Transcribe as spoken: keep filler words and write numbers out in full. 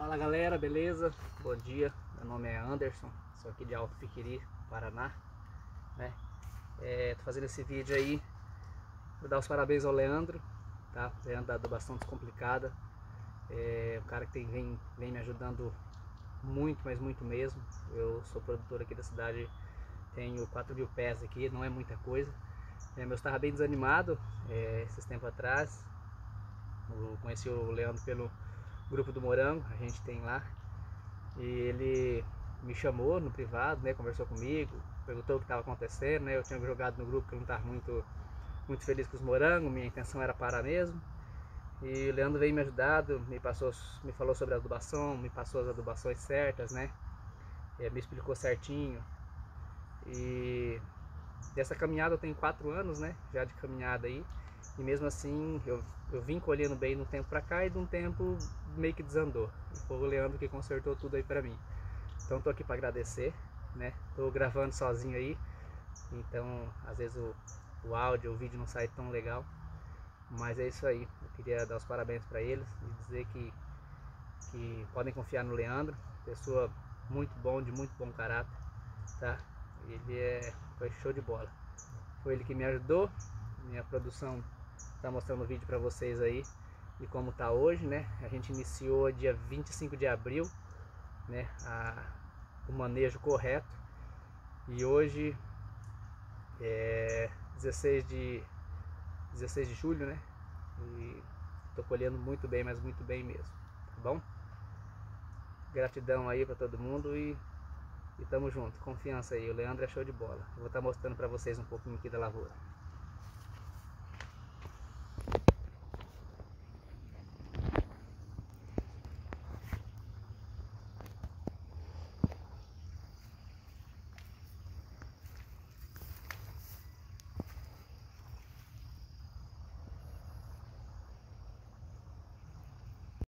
Fala galera, beleza? Bom dia, meu nome é Anderson, sou aqui de Alto Piqueri, Paraná, né? É, tô fazendo esse vídeo aí, vou dar os parabéns ao Leandro, tá? Leandro da adubação descomplicada, é um cara que tem, vem, vem me ajudando muito, mas muito mesmo. Eu sou produtor aqui da cidade, tenho quatro mil pés aqui, não é muita coisa. É, eu estava bem desanimado é, esses tempos atrás. Eu conheci o Leandro pelo grupo do Morango, a gente tem lá, e ele me chamou no privado, né, conversou comigo, perguntou o que estava acontecendo, né, eu tinha jogado no grupo que eu não estava muito, muito feliz com os morangos, minha intenção era parar mesmo, e o Leandro veio me ajudado, me, passou, me falou sobre a adubação, me passou as adubações certas, né, é, me explicou certinho, e dessa caminhada eu tenho quatro anos, né, já de caminhada aí, e mesmo assim eu, eu vim colhendo bem de um tempo pra cá e de um tempo meio que desandou. E foi o Leandro que consertou tudo aí pra mim. Então tô aqui pra agradecer, né? Tô gravando sozinho aí, então às vezes o, o áudio, o vídeo não sai tão legal. Mas é isso aí, eu queria dar os parabéns pra eles e dizer que, que podem confiar no Leandro, pessoa muito bom, de muito bom caráter, tá? Ele é, foi show de bola. Foi ele que me ajudou, minha produção tá mostrando o vídeo para vocês aí de como tá hoje, né? A gente iniciou dia vinte e cinco de abril, né? A, o manejo correto, e hoje é dezesseis de julho, né? E tô colhendo muito bem, mas muito bem mesmo, tá bom? Gratidão aí para todo mundo e, e tamo junto, confiança aí, o Leandro é show de bola. Eu vou estar mostrando para vocês um pouquinho aqui da lavoura.